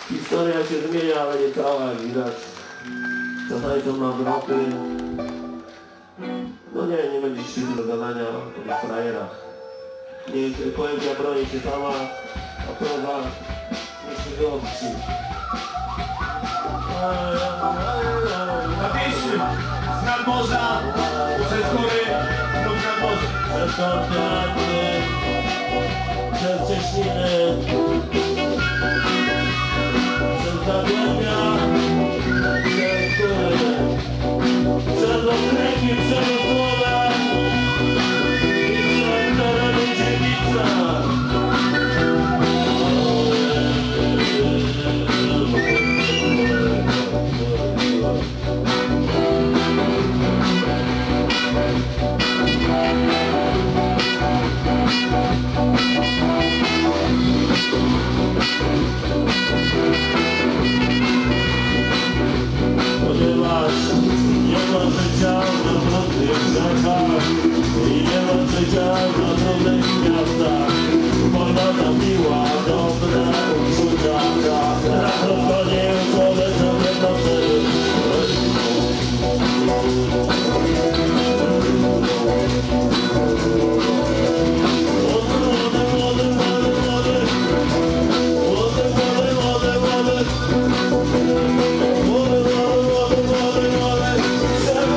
Historia się zmienia, ale nie cała, jak widać. Czasami są nawroty. No nie będzie się do gadania o tych frajerach. Niech poezja broni się sama, a proza niech się wyobci. Na pieśni z nadmorza, przez góry, lub nadmorze. Przez kontynuacje, przez Cieśniny, przez Zagłębia, przez góry, przez okręgi, przez Osłoda i przez terenu Dziewica. Ponieważ nie ma życia na trudnych rzekach i nie ma życia na trudnych miastach. Wojna zabiła dobre uczucia, raz rozgonił człowieka w nocy.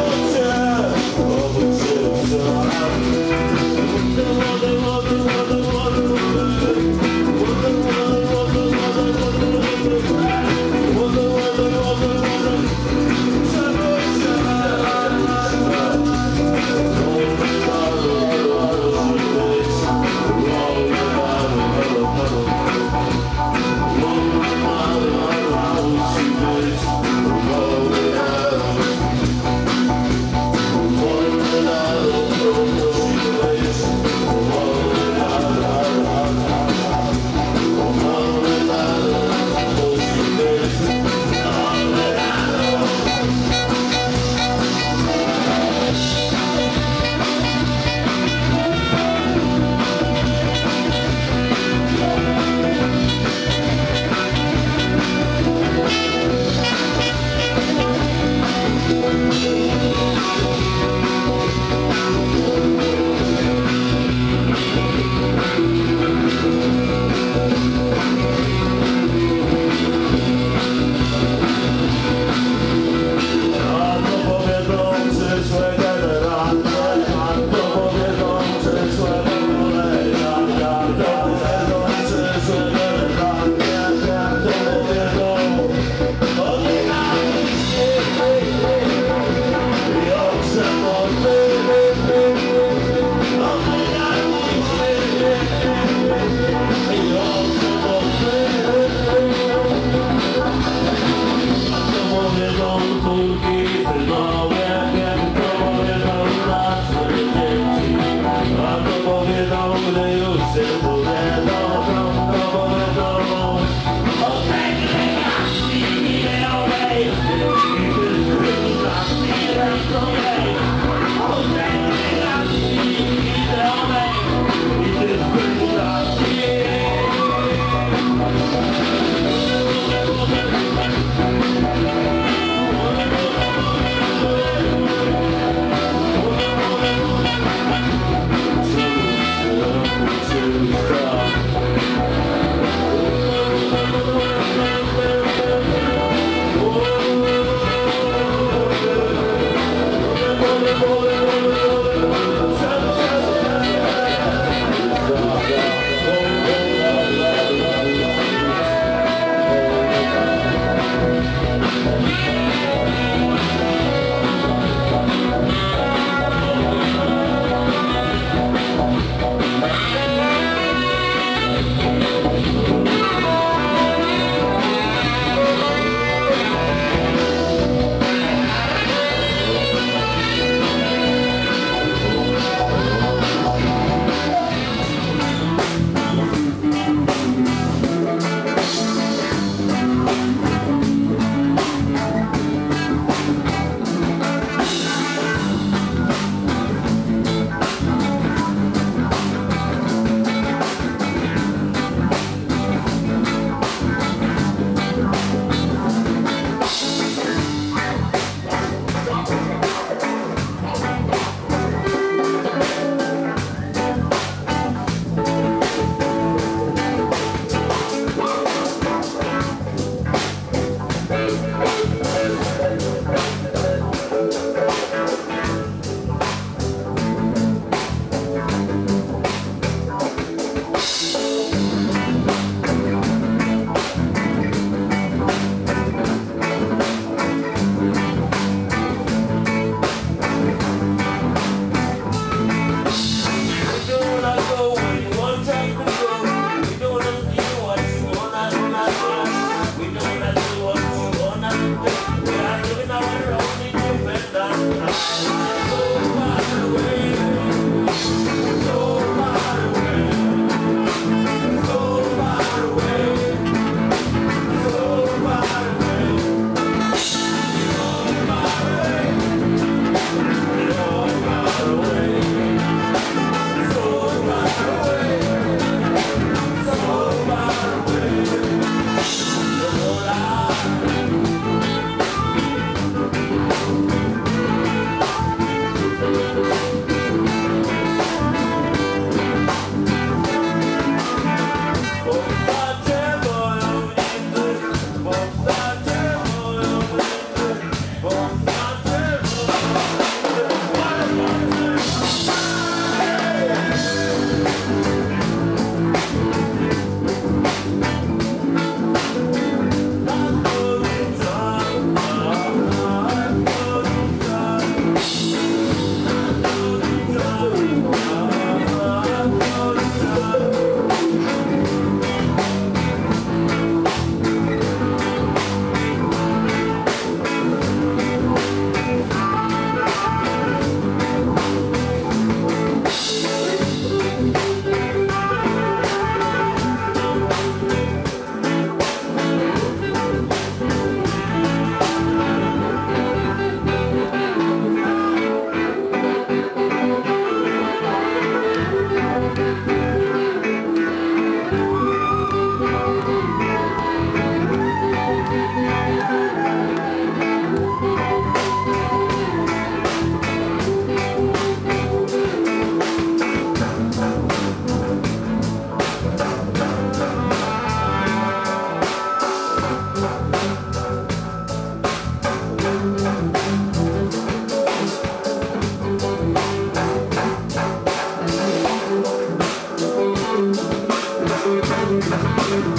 Młody,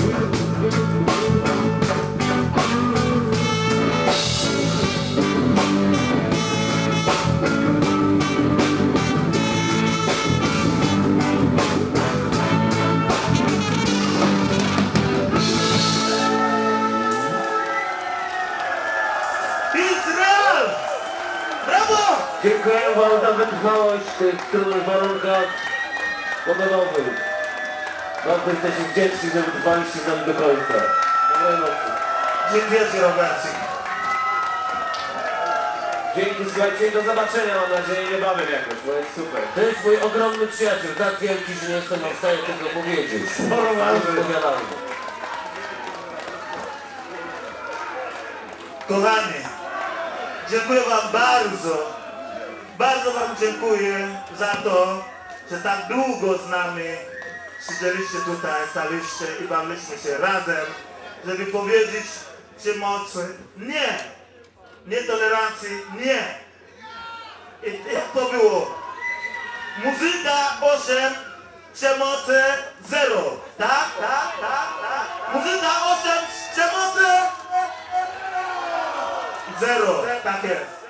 Izrael! Brawo! Dziękuję wam za wytrwałość w tych trudnych warunkach pogodowych. Bardzo jesteśmy wdzięczni, że wytrwaliście z nami do końca. Dobrej nocy. Dziękuję Ci, Robercik. Dzięki, słuchajcie, i do zobaczenia, mam nadzieję, niebawem jakoś, bo jest super. To jest mój ogromny przyjaciel, tak wielki, że nie jestem w stanie tego powiedzieć. Opowiadamy. Kochani, dziękuję Wam bardzo. Bardzo Wam dziękuję za to, że tak długo z nami siedzieliście tutaj, staliście i bawiliśmy się razem, żeby powiedzieć przemocy nie, nietolerancji nie. I jak to było? Muzyka 8, przemocy 0. Tak? Muzyka 8, przemocy 0. Tak jest.